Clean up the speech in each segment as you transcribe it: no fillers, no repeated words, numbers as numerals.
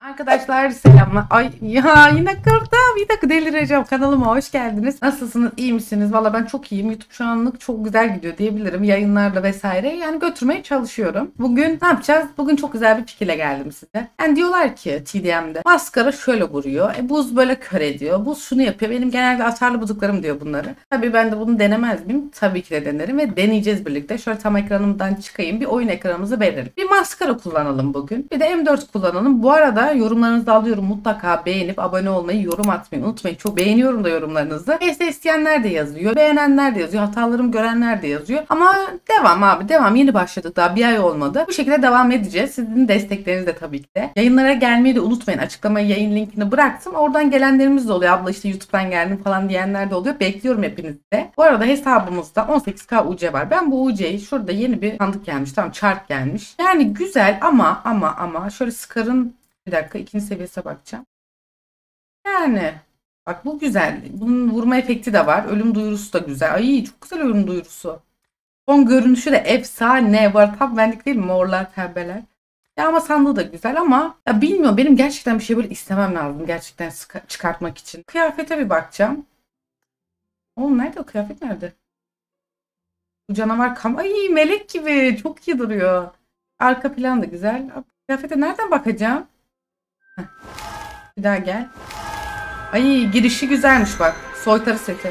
Arkadaşlar selamlar. Ay ya yine kırdım. Bir dakika delireceğim. Kanalıma hoş geldiniz. Nasılsınız? İyi misiniz? Valla ben çok iyiyim. YouTube şu anlık çok güzel gidiyor diyebilirim. Yayınlarda vesaire. Yani götürmeye çalışıyorum. Bugün ne yapacağız? Bugün çok güzel bir fikirle geldim size. Yani diyorlar ki TDM'de maskara şöyle vuruyor. Buz böyle kör ediyor. Buz şunu yapıyor. Benim genelde atarlı buzuklarım diyor bunları. Tabii ben de bunu denemez miyim? Tabii ki de denerim ve deneyeceğiz birlikte. Şöyle tam ekranımdan çıkayım. Bir oyun ekranımızı verelim. Bir maskara kullanalım bugün. Bir de M4 kullanalım. Bu arada yorumlarınızı alıyorum. Mutlaka beğenip abone olmayı, yorum atmayı unutmayın. Çok beğeniyorum da yorumlarınızı. İsteyenler de yazıyor. Beğenenler de yazıyor. Hatalarımı görenler de yazıyor. Ama devam abi devam. Yeni başladık daha bir ay olmadı. Bu şekilde devam edeceğiz. Sizin destekleriniz de tabii ki de. Yayınlara gelmeyi de unutmayın. Açıklamaya yayın linkini bıraktım. Oradan gelenlerimiz de oluyor. Abla işte YouTube'dan geldim falan diyenler de oluyor. Bekliyorum hepinizi de. Bu arada hesabımızda 18k UC var. Ben bu UC'yi şurada yeni bir sandık gelmiş. Tamam çark gelmiş. Yani güzel ama şöyle Scar'ın bir dakika ikinci seviyesine bakacağım. Yani bak bu güzel. Bunun vurma efekti de var. Ölüm duyurusu da güzel. Ay çok güzel ölüm duyurusu. Son görünüşü de efsane. Var tam benlik değil mi? Morlar, pembeler. Ya ama sandığı da güzel ama ya bilmiyorum. Benim gerçekten bir şey böyle istemem lazım. Gerçekten çıkartmak için. Kıyafete bir bakacağım. Oğlum nerede o kıyafet nerede? Bu canavar ay melek gibi. Çok iyi duruyor. Arka plan da güzel. Kıyafete nereden bakacağım? Heh. Bir daha gel. Ay girişi güzelmiş bak. Soytarı seti.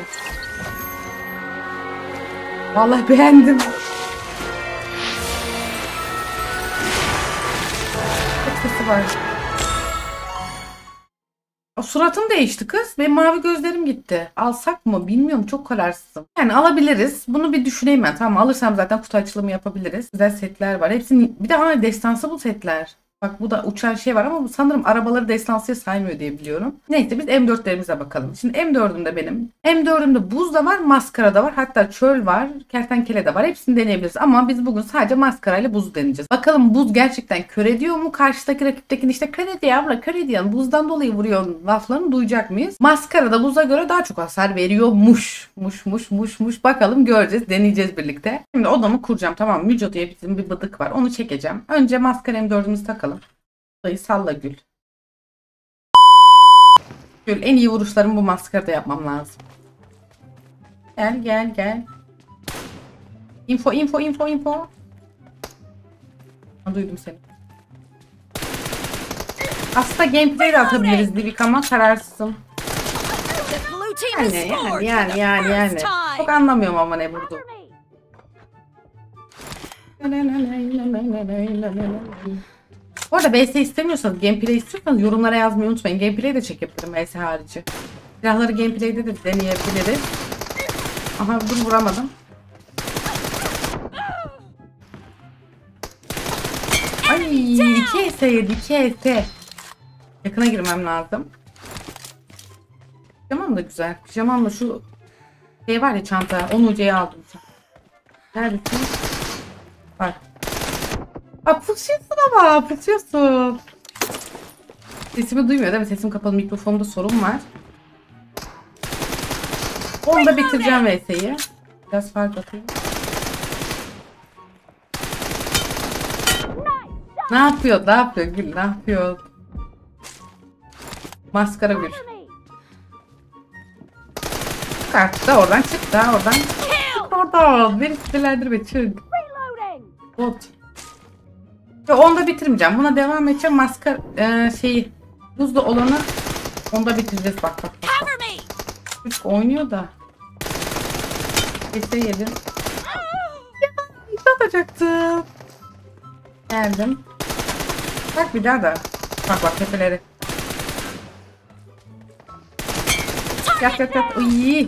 Vallahi beğendim. Çok sesi var. O suratım değişti kız. Benim mavi gözlerim gitti. Alsak mı? Bilmiyorum. Çok kararsızım. Yani alabiliriz. Bunu bir düşüneyim ben. Tamam alırsam zaten kutu açılımı yapabiliriz. Güzel setler var. Hepsinin bir de destansı bu setler. Bak bu da uçan şey var ama sanırım arabaları destansıya saymıyor diye biliyorum. Neyse biz M4'lerimize bakalım. Şimdi M4'ümde benim. M4'ümde buz da var, maskara da var. Hatta çöl var, kertenkele de var. Hepsini deneyebiliriz. Ama biz bugün sadece maskarayla buzu deneyeceğiz. Bakalım buz gerçekten kör ediyor mu? Karşıdaki rakiptekini işte kör ediyor abla kör ediyor. Buzdan dolayı vuruyor laflarını duyacak mıyız? Maskara da buza göre daha çok hasar veriyormuş. Muş. Bakalım göreceğiz. Deneyeceğiz birlikte. Şimdi odamı kuracağım tamam mı? Müco diye bizim bir bıdık var. Onu çekeceğim. Önce maskara M4'ümüzü takalım. Salla Gül. Gül en iyi vuruşlarımı bu maskarada yapmam lazım. Gel. Info. Duydum seni. Aslında gameplay de atabiliriz Livik ama kararsızım. Yani. Çok anlamıyorum ama ne vurdu. Bu arada VS istemiyorsanız, gameplay istiyorsanız yorumlara yazmayı unutmayın. Gameplay de çekebilirim VS harici. Silahları gameplay'de de deneyebiliriz. Aha dur vuramadım. Ay 2 ES yedi 2 ES. Yakına girmem lazım. Pijamam da güzel. Pijamamla şu şey var ya çanta. Onu ucaya aldım. Neredesin? Bak. Pusuyorsun ama pusuyorsun. Sesimi duymuyor değil mi? Sesim kapalı, mikrofonda sorun var. Onu da bitireceğim VS'yi. Biraz fark atayım. Ne yapıyor Gül? Ne yapıyor? Maskara Gül. Çık artık da oradan çık da oradan. Çık oradan. Beni sinirlendirme çık. Bot. Onu da bitirmeyeceğim. Buna devam edeceğim. Maskara şeyi buzlu olanı onu da bitireceğiz. Bak. Çocuk oynuyor da. Kesin yedim. Ya atacaktım. Geldim. Bak bir daha da. Bak tepeleri. Yat. Uy.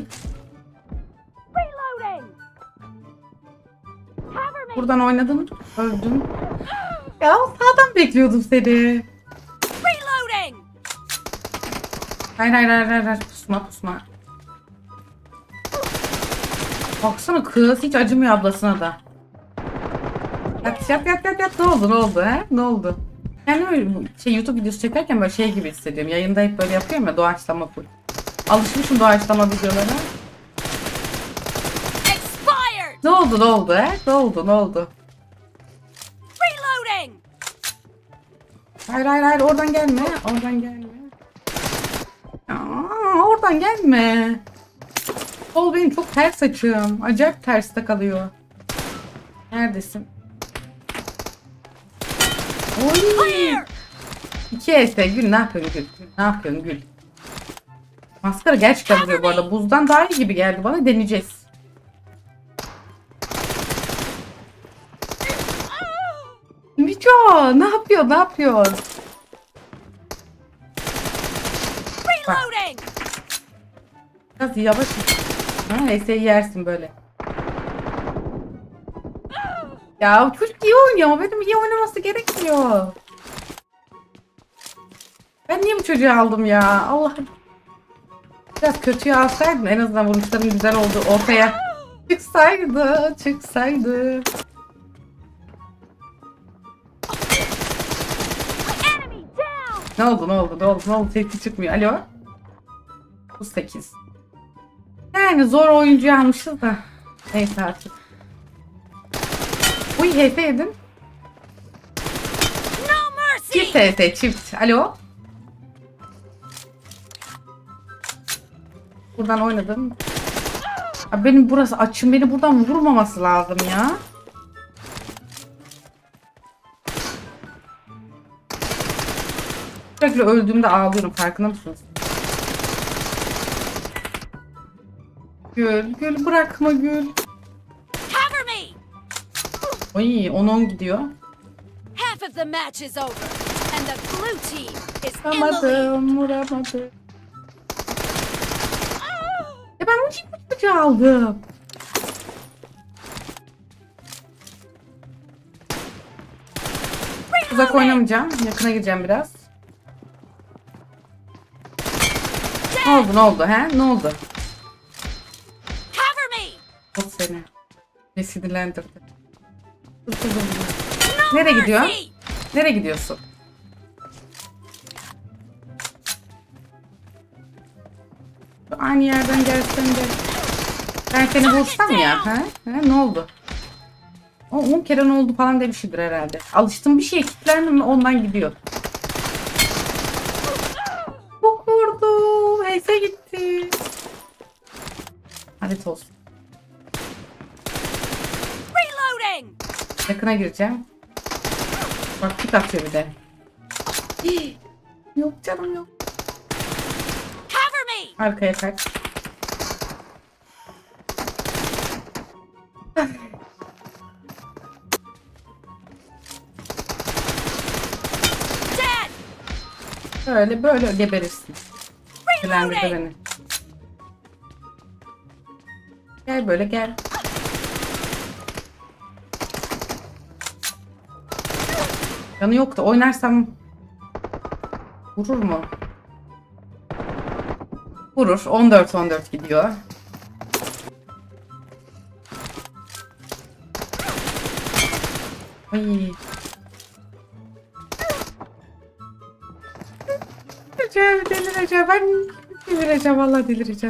Buradan oynadım. Öldüm. Ya sağdan bekliyordum seni. Hayır. Pusma. Baksana kız hiç acımıyor ablasına da. Yat. Ne oldu he? Ne oldu? Yani böyle YouTube videosu çekerken böyle şey gibi hissediyorum. Yayında hep böyle yapıyorum ya doğaçlama full. Alışmışım doğaçlama videolara. Ne oldu he? Ne oldu? Hayır hayır hayır, oradan gelme. Oradan gelme. Oradan gelme. Sol benim çok ters açığım. Acayip terste kalıyor. Neredesin? Oy. 2 ES Gül, ne yapıyorsun Gül? Ne yapıyorsun Gül? Maskara gerçekten vuruyor bu arada. Buzdan daha iyi gibi geldi bana. Deneyeceğiz. Mico ne yapıyor? Ne yapıyor? Bak. Biraz yavaş. Ha, ES'yi yersin böyle. Ya çocuk iyi oynuyor ama benim iyi oynaması gerekmiyor. Ben niye bu çocuğu aldım ya? Allah'ım. Biraz kötüye alsaydım en azından vuruşların güzel olduğu ortaya çıksaydı. Ne oldu? Sesi çıkmıyor. Alo? Bu 8. Yani zor oyuncu almışız da. Neyse artık. Uy HS yedin. Çift HS çift. Alo? Buradan oynadım. Abi benim burası açım. Beni buradan vurmaması lazım ya. Sürekli öldüğümde ağlıyorum. Farkında mısınız? Gül bırakma Gül. Oy 10-10 gidiyor. Vuramadım. Ya ben bu çocuğu aldım. Uzak oynamayacağım. Yakına gireceğim biraz. Ne oldu he? Ne oldu? O seni. Ne sinirlendirdi. Nereye gidiyor? Nereye gidiyorsun? Aynı yerden gelsen de. Ben seni vursam ya. He? Ne oldu? O 10 kere ne oldu falan demişidir herhalde. Alıştım bir şeye kilitlendim mi ondan gidiyor. Çok vurdu. Heyse gitti. Hadi olsun. Yakına gireceğim. Bak pik atıyor bir de. Yok canım yok. Arkaya kaç. Böyle geberirsin. Dilendirdi beni. Gel böyle gel. Yanı yok da oynarsam vurur mu? Vurur. 14-14 gidiyor. Ay. Delireceğim. Ben delireceğim. Vallahi delireceğim.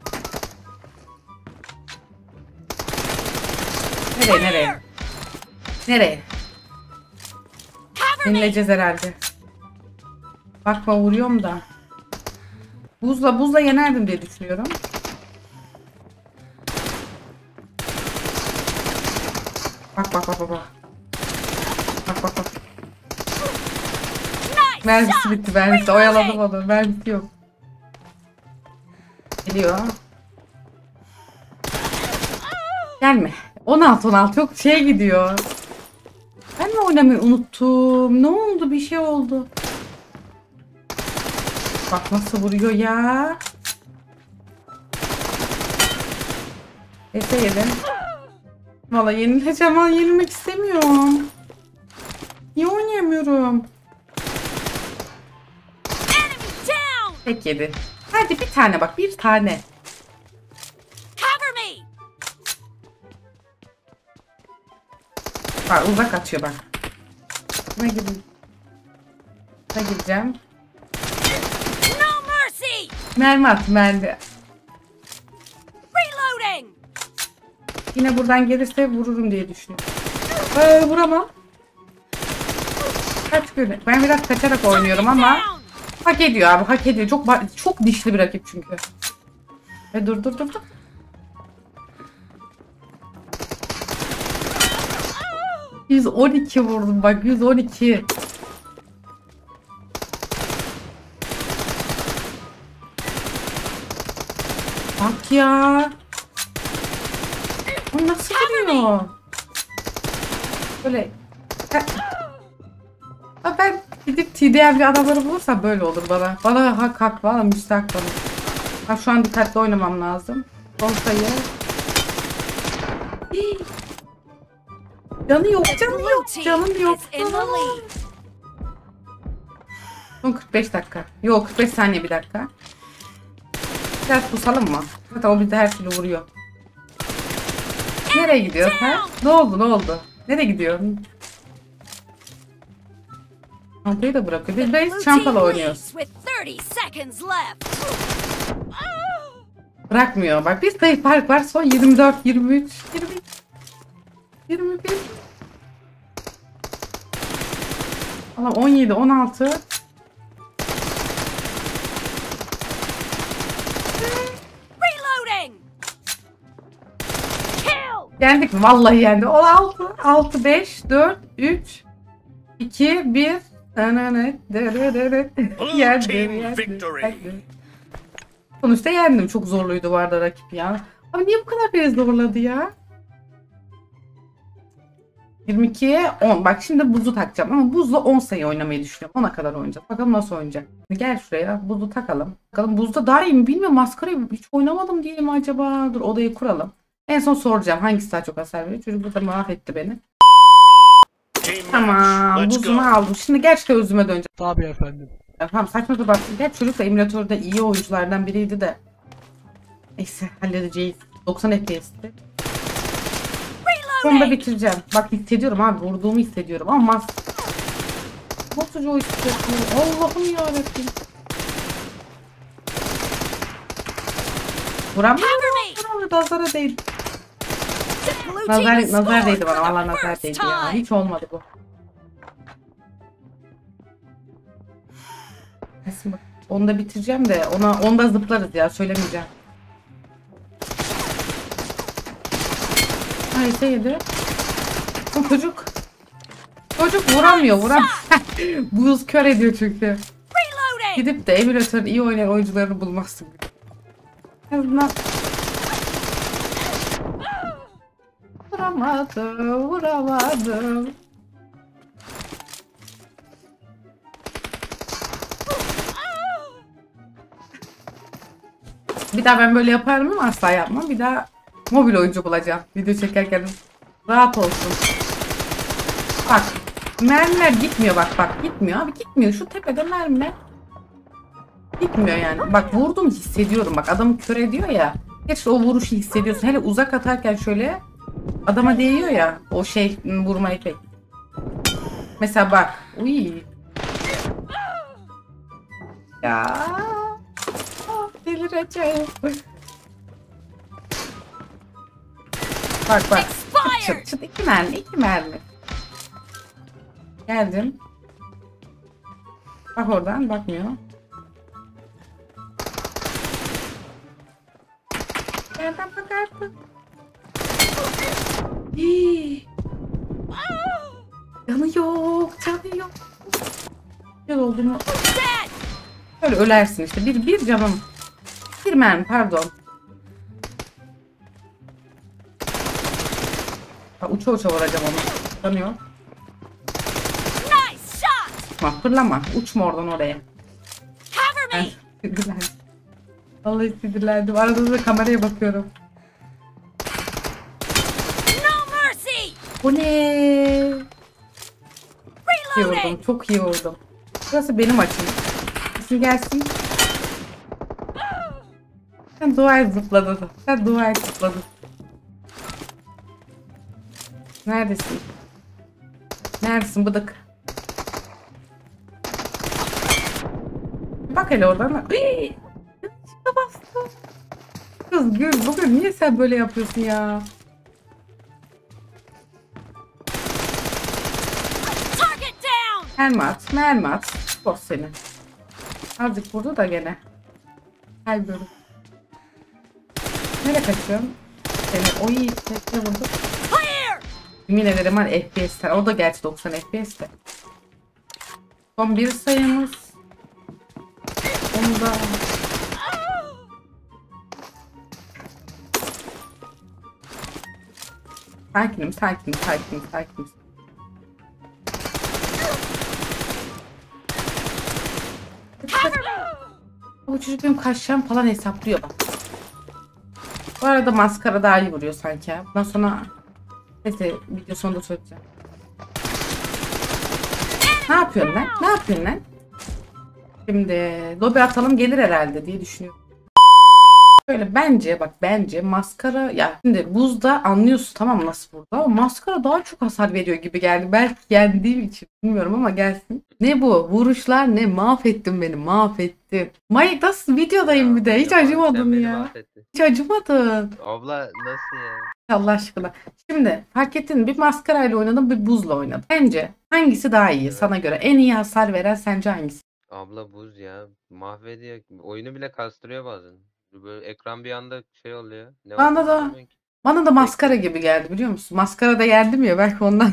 Nereye? Yenileceğiz herhalde. Bakma vuruyorum da. Buzla yenerdim diye düşünüyorum. Bak. Bak. Mermisi bitti. Oyaladım onu. Mermisi yok. Geliyor. Gelme. 16 çok şey gidiyor. Ben mi oynamayı unuttum? Ne oldu? Bir şey oldu. Bak nasıl vuruyor ya. Ese yedim. Valla yenileceğim ama yenilmek istemiyorum. Niye oynayamıyorum? Tek yedi. Hadi bir tane bak, bir tane. Bak uzak atıyor bak. Ne gireceğim. Mermi at mermi. Yine buradan gelirse vururum diye düşünüyorum. Vuramam. kaç böyle. Ben biraz kaçarak oynuyorum ama hak ediyor abi, hak ediyor. Çok dişli bir rakip çünkü. Dur. 112 vurdum bak, 112. Bak ya. O nasıl vuruyor? Böyle. Ben gidip TDM'li adamları bulursam böyle olur bana. Bana hak valla, müstahak bana. Ha, şu an dikkatli oynamam lazım. Son sayı. Canı yok. Son 45 dakika. Yok, 45 saniye, bir dakika. Biraz pusalım mı? Zaten o bizi her türlü vuruyor. Nereye gidiyor? Ha? Ne oldu? Nereye gidiyor? Çantayı da bırakıyor. Biz de çantalı oynuyoruz. Bırakmıyor. Bak bir sayı fark var. Son 24, 23, 21. Allah, 17, 16. Yendik mi? Vallahi yendi. 16, 6, 5, 4, 3, 2, 1. Yendim. Sonuçta yendim. Çok zorluydu bu arada rakip ya. Abi niye bu kadar beni zorladı ya? 22'ye 10. Bak şimdi buzu takacağım ama buzla 10 sayı oynamayı düşünüyorum. 10'a kadar oynayacağız. Bakalım nasıl oynayacak. Gel şuraya, buzu takalım. Bakalım buzda daha iyi mi bilmiyorum. Maskarayı hiç oynamadım diye mi acaba? Dur, odayı kuralım. En son soracağım hangisi daha çok hasar veriyor. Çocuk burada mahvetti beni. Tamam, buzumu aldım. Şimdi gerçekten özüme döneceğim. Tabii efendim. Tamam, saçma sapan. Gerçi çocuk da emülatörde iyi oyunculardan biriydi de. Neyse, halledeceğiz. 90 FPS'ti. Sonunda bitireceğim. Bak hissediyorum abi, vurduğumu hissediyorum ama bozucu o hissediyorum. Allah'ım yarabbim. Vuramıyorum. Nazara değil. Nazar değdi bana. Vallahi nazar değdi ya. Hiç olmadı bu. Onu da bitireceğim de onu da zıplarız ya, söylemeyeceğim. Neyse yedi. O çocuk vuramıyor. Buz kör ediyor çünkü. Gidip de emülatörün iyi oynayan oyuncularını bulmazsın. Vuramadım. Bir daha ben böyle yaparım ama asla yapmam. Bir daha mobil oyuncu bulacağım. Video çekerken rahat olsun. Bak. Mermiler gitmiyor bak. Gitmiyor abi, gitmiyor. Şu tepede mermi gitmiyor yani. Bak vurdum, hissediyorum. Bak adamı kör ediyor ya. Gerçi o vuruşu hissediyorsun. Hele uzak atarken şöyle adama değiyor ya. O şey vurma efekt. Mesela bak. Uy. Ya. Delireceğim. Bak. Çıt. 2 mermi. Geldim. Bak oradan bakmıyor. Nereden bakarsın? Canı yok. Gel oldu mu? Böyle ölersin işte. Bir canım. Bir mermi, pardon. Uça vuracağım onu. Tanıyor. Fırlama. Uçma oradan oraya. Sinirlendim. Vallahi sinirlendim. Arada da kameraya bakıyorum. Bu ne? Çok iyi vurdum. Burası benim açım. Kesin gelsin. Sen dua et zıpladın. Neredesin? Neredesin bıdık? Bak hele oradan. Çıka bastım. Kız Gül, bugün niye sen böyle yapıyorsun ya? Mermi at. Mermi at. Boş seni. Azıcık vurdu da gene. Gel böyle. Nereye kaçıyorsun? Seni o iyi. Ne vurdu? Yemin ederim var FPS'ler. O da gerçi 90 FPS'te. Son bir sayımız. Onu da... Sakinim, sakinim, sakinim, sakinim. Bu çocuk benim kaçacağım falan hesaplıyor bak. Bu arada maskara daha iyi vuruyor sanki. Bundan sonra neyse video sonunda söyleyeceğim. Ne yapıyorsun lan? Ne yapıyorsun lan? Şimdi lobi atalım gelir herhalde diye düşünüyorum. Böyle bence bak bence maskara ya şimdi buzda anlıyorsun tamam mı nasıl burada ama maskara daha çok hasar veriyor gibi geldi. Belki yendiğim için bilmiyorum ama gelsin. Ne bu? Vuruşlar ne? Mahvettin beni mahvettin. Mike nasıl videodayım bir de hiç acımadın ya. Hiç acımadın. Abla nasıl ya? Allah aşkına. Şimdi fark ettin bir maskarayla oynadım bir buzla oynadım. Bence hangisi daha iyi sana göre? En iyi hasar veren sence hangisi? Abla buz ya. Mahvediyor. Oyunu bile kastırıyor bazen. Böyle ekran bir anda şey oluyor. Ne Bana olduğunu da anlamıyorum ki. bana da maskara gibi geldi biliyor musun? Maskara da yendim ya belki ondan.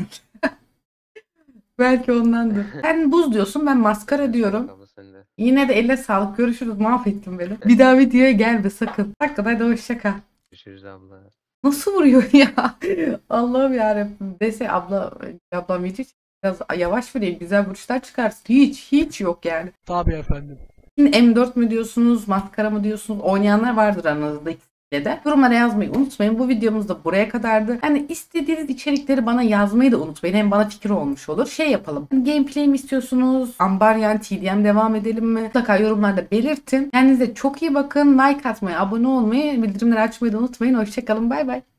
Belki ondandır. Sen buz diyorsun ben maskara diyorum. Abla sen de. Yine de eline sağlık görüşürüz mahvettin beni. Bir daha videoya gelme sakın. Hakikaten hadi hoşça kal. Görüşürüz abla. Nasıl vuruyor ya? Allah'ım yarabbim. Dese ablam video çek- biraz yavaş vurayım güzel vuruşlar çıkarsın. Hiç yok yani. Tabii efendim. Şimdi M4 mü diyorsunuz, maskara mı diyorsunuz? Oynayanlar vardır aranızda ikisiyle de. Yorumlara yazmayı unutmayın. Bu videomuz da buraya kadardı. Yani istediğiniz içerikleri bana yazmayı da unutmayın. Hem bana fikir olmuş olur. Şey yapalım. Hani gameplay mi istiyorsunuz? Ambar yani TDM devam edelim mi? Mutlaka yorumlarda belirtin. Kendinize çok iyi bakın. Like atmayı, abone olmayı, bildirimleri açmayı da unutmayın. Hoşçakalın. Bay bay.